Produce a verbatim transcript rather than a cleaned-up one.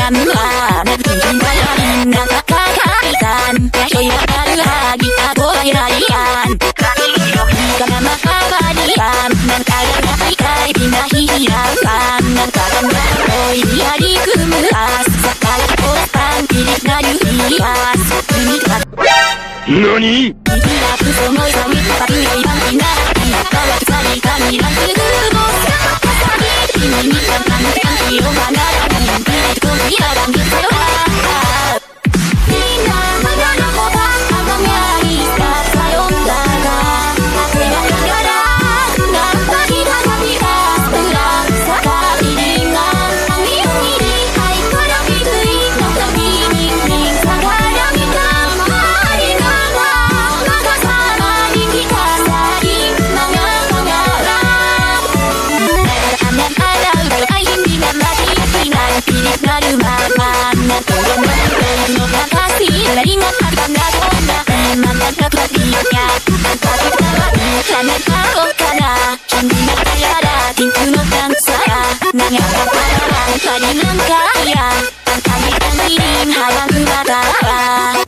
Nagtitindahan nakakakaitan kayo'y nakalagi at buhay ralian. Di ka na makabalikan ng kalagay kay pinahihirapan. Ng katandaan ko'y di kumulas sa kalapos pang pilit na luhiyas. NANI?! Hindi puso mo'y sawit patuloy ang pinahati. Bawat salita nilang tutubos sa kasakit. Pinimit ang kantang iyong hanapin. Pilit kong iarangin sa'yo lahat. Di na magana ko pa ang mangyari sa sayong dagat. Kaya nagarak na mahina sa bigas mula sa kapilingan. Ang iyong ngiti ay parang ito'y nagtabining sa kalangitan. Maaaring ang magkasama din kita sa aking mga pangarap. Nagdaan ng araw ay hindi na matitingnan. Pilit na lumaban na tulong na ito'y nakakasilaring at matanda ko na naman nagkapatiyak. Ang kapit na matiyak nagkaroon ka na. Hindi na kaya dating tunog ng saya. Nangyakap ka na lang pa din ang kaya. Ang kapit ang dilim habang tumatara.